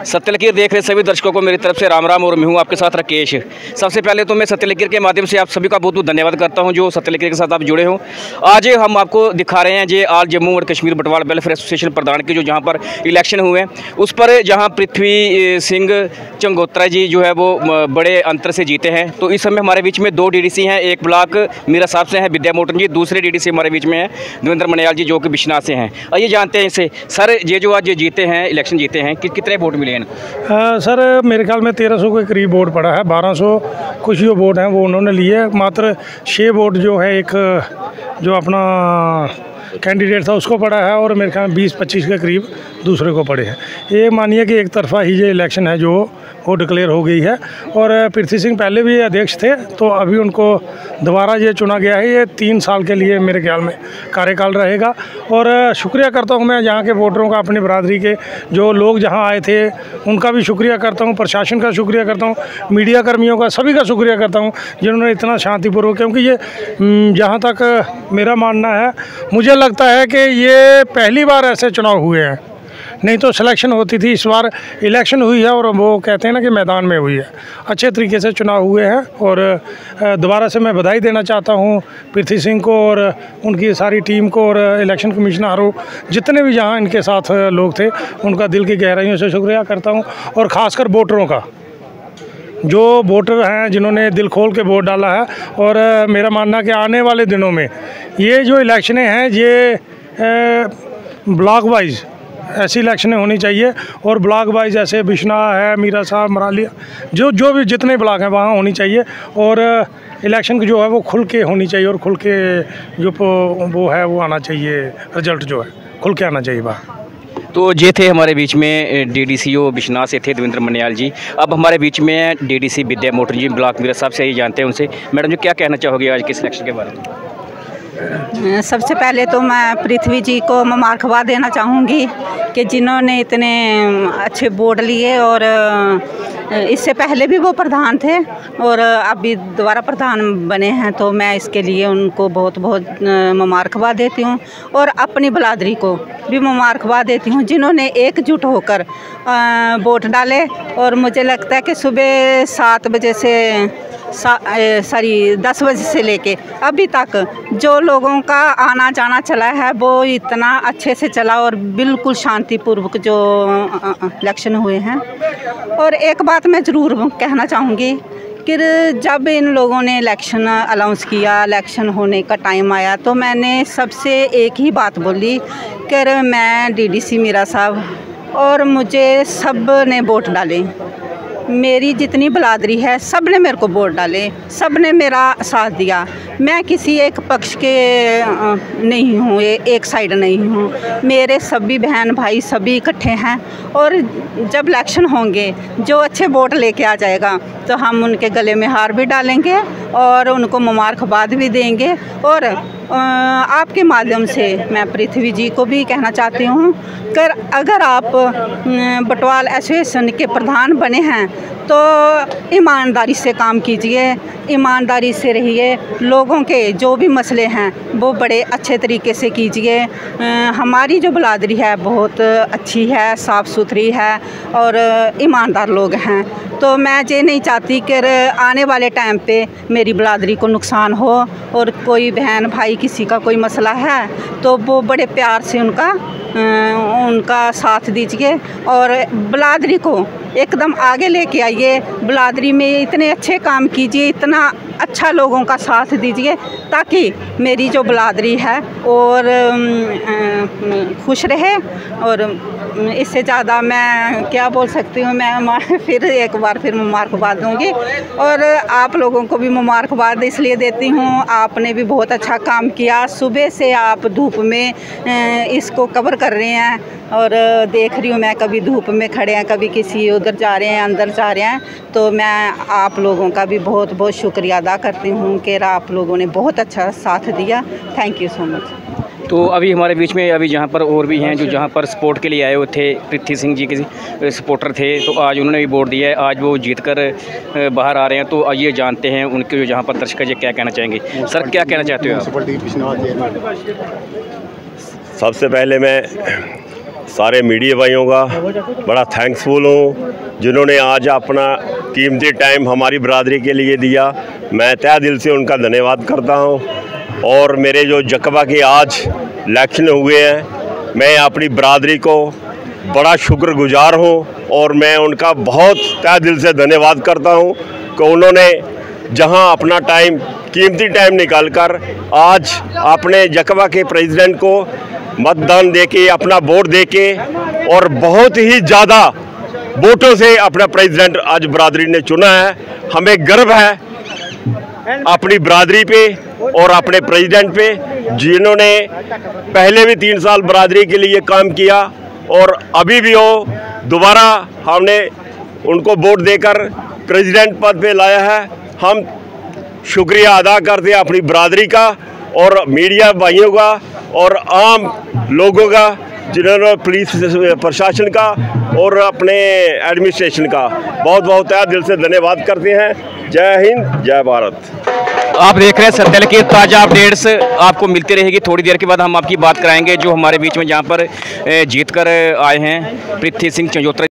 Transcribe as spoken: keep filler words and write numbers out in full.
सत्य लकीर देख रहे सभी दर्शकों को मेरी तरफ से राम राम और मैं हूँ आपके साथ राकेश। सबसे पहले तो मैं सत्य लकीर के माध्यम से आप सभी का बहुत बहुत धन्यवाद करता हूँ जो सत्य लकीर के साथ आप जुड़े हो। आज हम आपको दिखा रहे हैं जे आल जम्मू और कश्मीर बटवाल वेलफेयर एसोसिएशन प्रधान के जो जहाँ पर इलेक्शन हुए उस पर जहाँ पृथ्वी सिंह चंगोत्रा जी जो है वो बड़े अंतर से जीते हैं। तो इस समय हमारे बीच में दो डी डी सी हैं, एक ब्लॉक मीरा साहब से हैं विद्या मोटन जी, दूसरे डी डी सी हमारे बीच में हैं देवेंद्र मनियाल जी जो कि बिश्नाह से हैं। आइए जानते हैं इनसे। सर ये जो आज जीते हैं, इलेक्शन जीते हैं, कि, कितने वोट मिले हैं? आ, सर मेरे ख्याल में तेरह सौ के करीब वोट पड़ा है, बारह सौ कुछ जो वोट हैं वो उन्होंने लिए। मात्र छः वोट जो है एक जो अपना कैंडिडेट था उसको पड़ा है और मेरे ख्याल में बीस पच्चीस के करीब दूसरे को पड़े हैं। ये मानिए कि एक तरफा ही ये इलेक्शन है जो वो डिक्लेयर हो गई है। और पृथ्वी सिंह पहले भी अध्यक्ष थे तो अभी उनको दोबारा ये चुना गया है। ये तीन साल के लिए मेरे ख्याल में कार्यकाल रहेगा। और शुक्रिया करता हूँ मैं यहाँ के वोटरों का, अपनी बरादरी के जो लोग जहाँ आए थे उनका भी शुक्रिया करता हूँ, प्रशासन का शुक्रिया करता हूँ, मीडिया कर्मियों का, सभी का शुक्रिया करता हूँ जिन्होंने इतना शांतिपूर्वक, क्योंकि ये जहाँ तक मेरा मानना है मुझे लगता है कि ये पहली बार ऐसे चुनाव हुए हैं, नहीं तो सिलेक्शन होती थी। इस बार इलेक्शन हुई है और वो कहते हैं ना कि मैदान में हुई है। अच्छे तरीके से चुनाव हुए हैं और दोबारा से मैं बधाई देना चाहता हूँ पृथ्वी सिंह को और उनकी सारी टीम को और इलेक्शन कमिश्नर हो, जितने भी जहाँ इनके साथ लोग थे उनका दिल की गहराइयों से शुक्रिया करता हूँ। और ख़ासकर वोटरों का, जो वोटर हैं जिन्होंने दिल खोल के वोट डाला है। और मेरा मानना कि आने वाले दिनों में ये जो इलेक्शनें हैं ये ब्लॉक वाइज ऐसी इलेक्शनें होनी चाहिए और ब्लॉक वाइज ऐसे बिश्नाह है, मीरा साहब, मरालिया, जो जो भी जितने ब्लॉक हैं वहाँ होनी चाहिए। और इलेक्शन जो है वो खुल के होनी चाहिए और खुल के जो वो है वो आना चाहिए, रिजल्ट जो है खुल के आना चाहिए बाहर। तो ये थे हमारे बीच में D D C O Bishnah से थे देवेंद्र मनियाल जी। अब हमारे बीच में D D C Vidya Motan ji block Miran Sahib से ही जानते हैं उनसे। मैडम जी क्या कहना चाहोगे आज के इलेक्शन के बारे में? सबसे पहले तो मैं पृथ्वी जी को मुबारकबाद देना चाहूँगी कि जिन्होंने इतने अच्छे वोट लिए और इससे पहले भी वो प्रधान थे और अभी दोबारा प्रधान बने हैं, तो मैं इसके लिए उनको बहुत बहुत मुबारकबाद देती हूँ। और अपनी बलादरी को भी मुबारकबाद देती हूँ जिन्होंने एकजुट होकर वोट डाले। और मुझे लगता है कि सुबह सात बजे से सॉरी दस बजे से लेके अभी तक जो लोगों का आना जाना चला है वो इतना अच्छे से चला और बिल्कुल शांतिपूर्वक जो इलेक्शन हुए हैं। और एक बात मैं ज़रूर कहना चाहूँगी कि जब इन लोगों ने इलेक्शन अनाउंस किया, इलेक्शन होने का टाइम आया, तो मैंने सबसे एक ही बात बोली कि मैं डी डी सी मीरा साहब और मुझे सब ने वोट डाले, मेरी जितनी बलादरी है सब ने मेरे को वोट डाले, सब ने मेरा साथ दिया। मैं किसी एक पक्ष के नहीं हूँ, एक साइड नहीं हूँ, मेरे सभी बहन भाई सभी इकट्ठे हैं। और जब इलेक्शन होंगे जो अच्छे वोट लेके आ जाएगा तो हम उनके गले में हार भी डालेंगे और उनको मुबारकबाद भी देंगे। और आपके माध्यम से मैं पृथ्वी जी को भी कहना चाहती हूँ कि अगर आप बटवाल एसोसिएशन के प्रधान बने हैं तो ईमानदारी से काम कीजिए, ईमानदारी से रहिए, लोगों के जो भी मसले हैं वो बड़े अच्छे तरीके से कीजिए। हमारी जो बलादरी है बहुत अच्छी है, साफ़ सुथरी है और ईमानदार लोग हैं। तो मैं ये नहीं चाहती कि आने वाले टाइम पे मेरी बलादरी को नुकसान हो और कोई बहन भाई किसी का कोई मसला है तो वो बड़े प्यार से उनका उनका साथ दीजिए और बलादरी को एकदम आगे लेके आइए। बलादरी में इतने अच्छे काम कीजिए, इतना अच्छा लोगों का साथ दीजिए ताकि मेरी जो बलादरी है और खुश रहे। और इससे ज़्यादा मैं क्या बोल सकती हूँ, मैं फिर एक बार फिर मुबारकबाद दूँगी और आप लोगों को भी मुबारकबाद इसलिए देती हूँ, आपने भी बहुत अच्छा काम किया। सुबह से आप धूप में इसको कवर कर रहे हैं और देख रही हूँ मैं, कभी धूप में खड़े हैं, कभी किसी उधर जा रहे हैं, अंदर जा रहे हैं। तो मैं आप लोगों का भी बहुत बहुत शुक्रिया अदा करती हूँ कि आप लोगों ने बहुत अच्छा साथ दिया। Thank you so much. तो अभी हमारे बीच में अभी जहाँ पर और भी हैं जो जहाँ पर सपोर्ट के लिए आए हुए थे, पृथ्वी सिंह जी के सपोर्टर थे, तो आज उन्होंने भी वोट दिया है, आज वो जीत कर बाहर आ रहे हैं। तो आइए जानते हैं उनके जो जहाँ पर दर्शक जी क्या कहना चाहेंगे। सर क्या कहना चाहते हो आप? सबसे पहले मैं सारे मीडिया भाइयों का बड़ा थैंक्सफुल हूँ जिन्होंने आज अपना कीमती टाइम हमारी बरादरी के लिए दिया। मैं तहे दिल से उनका धन्यवाद करता हूँ। और मेरे जो जकबा के आज इलेक्शन हुए हैं, मैं अपनी बरादरी को बड़ा शुक्रगुजार हूँ और मैं उनका बहुत तहे दिल से धन्यवाद करता हूँ कि उन्होंने जहाँ अपना टाइम कीमती टाइम निकाल कर आज अपने जकबा के प्रेसिडेंट को मतदान देके, अपना वोट देके और बहुत ही ज़्यादा वोटों से अपना प्रेसिडेंट आज बरादरी ने चुना है। हमें गर्व है अपनी बरादरी पे और अपने प्रेसिडेंट पे, जिन्होंने पहले भी तीन साल बरादरी के लिए काम किया और अभी भी वो दोबारा हमने उनको वोट देकर प्रेसिडेंट पद पे लाया है। हम शुक्रिया अदा करते हैं अपनी बरादरी का और मीडिया भाइयों का और आम लोगों का, जिन्होंने पुलिस प्रशासन का और अपने एडमिनिस्ट्रेशन का बहुत बहुत तहे दिल से धन्यवाद करते हैं। जय हिंद, जय भारत। आप देख रहे हैं सत्य लिखित ताज़ा अपडेट्स आपको मिलती रहेगी। थोड़ी देर के बाद हम आपकी बात कराएंगे जो हमारे बीच में जहाँ पर जीत कर आए हैं पृथ्वी सिंह चंजोत्रा